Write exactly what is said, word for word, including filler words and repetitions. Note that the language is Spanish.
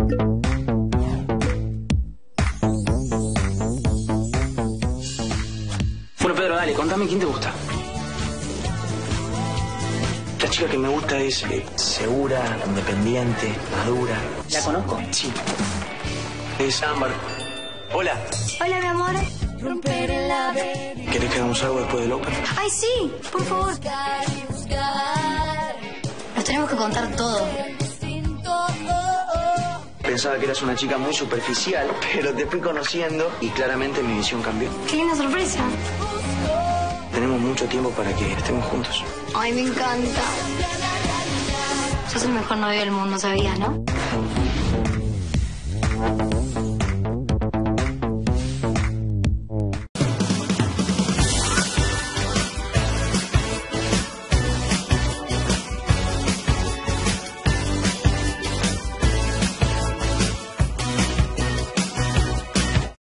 Bueno, Pedro, dale, contame quién te gusta. La chica que me gusta es eh, segura, independiente, madura. ¿La conozco? Sí. Es Ámbar. Hola. Hola, mi amor. ¿Querés que hagamos algo después del Open? Ay, sí, por favor. Nos tenemos que contar todo. Pensaba que eras una chica muy superficial, pero te fui conociendo y claramente mi visión cambió. Qué linda sorpresa. Tenemos mucho tiempo para que estemos juntos. Ay, me encanta. Sos el mejor novio del mundo, ¿sabías, no?